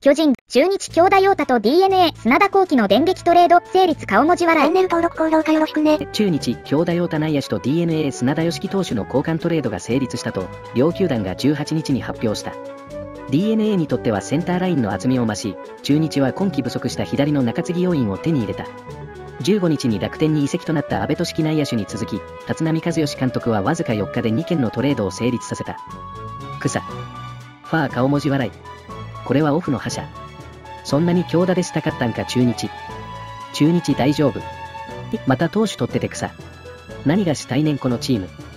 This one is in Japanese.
巨人、中日京田陽太と DNA、砂田幸喜の電撃トレード、成立顔文字笑い。 チャンネル登録高評価よろしくね。 中日、京田陽太内野手と DNA 砂田義樹投手の交換トレードが成立したと、両球団が18日に発表した。DNA にとってはセンターラインの厚みを増し、中日は今季不足した左の中継ぎ要員を手に入れた。15日に楽天に移籍となった阿部俊樹内野手に続き、立浪和義監督はわずか4日で2件のトレードを成立させた。草。ファー顔文字笑い。これはオフの覇者。そんなに京田でしたかったんか中日。中日大丈夫。また投手取ってて草。何がしたいねんこのチーム。